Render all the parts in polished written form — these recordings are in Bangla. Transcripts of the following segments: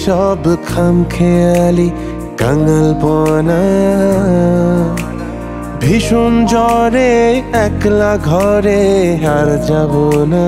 সব খামখেয়ালি কাঙালপনা। ভীষণ জ্বরে একলা ঘরে আর যাব না।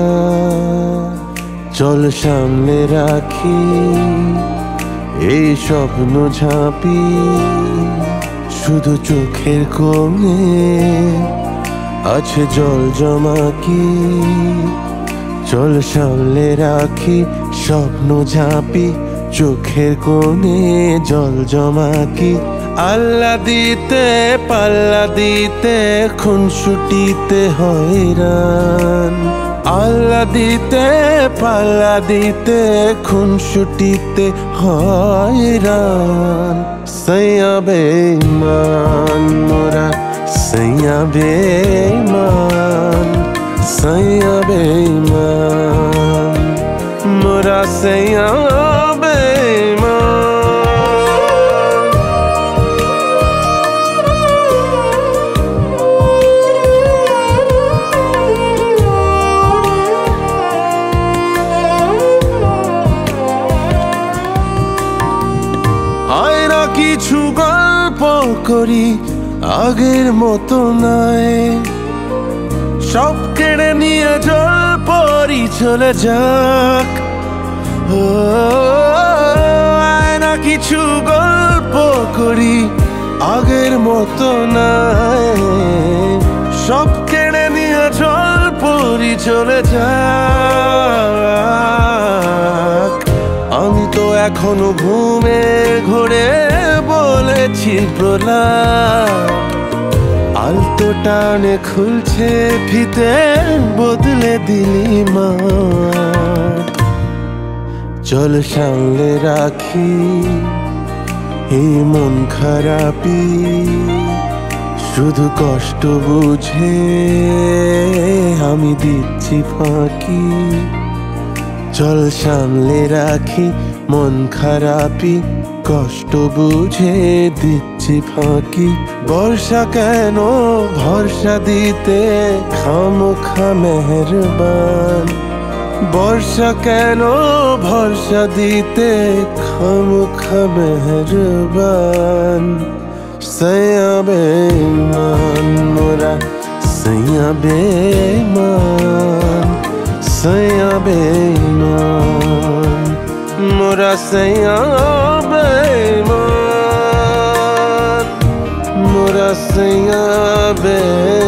চল সামনে রাখি এই স্বপ্ন ঝাঁপি, শুধু চোখের কোণে আছে জল জমা কি। চল সামনে রাখি স্বপ্ন ঝাঁপি, চোখের কোণে জল জমা কি। আল্লাহ দিতে পাল্লা দিতে খুনসুটিতে হয়রান। আল্লাহ দিতে পাল্লা দিতে খুনসুটিতে হয়রান। সইয়া বেঈমান মোরা, সইয়া বেঈমান, সইয়া বেঈমান মোরা, সইয়া বেঈমান। আয়রা কিছু গল্প করি আগের মতো নয়, সব কেড়ে নিয়ে জল পরি চলে যাক। আয়রা কিছু গল্প করি আগের মতো নয়, সব কেড়ে নিয়ে জল পরি চলে যাক। আমি তো এখনো ঘুমে ঘোরে বলেছি প্রলাপ। আলতো টানে খুলছে ফিতে বদলে দিলি মা। চল সামলে রাখি এই মন খারাপি, শুধু কষ্ট বুঝে আমি দিচ্ছি ফাঁকি। চল সামলে রাখি মন খারাপি, কষ্ট বুঝে দিচ্ছি ফাঁকি। বর্ষা কেন ভরসা দিতে খামোখা মেহেরবান। বর্ষা কেন ভরসা দিতে খামোখা মেহেরবান। সইয়া বেঈমান মোরা, সইয়া বেঈমান, সইয়া বেঈমান মোরা, সইয়া বেঈমান মোরা, সইয়া বেঈমান।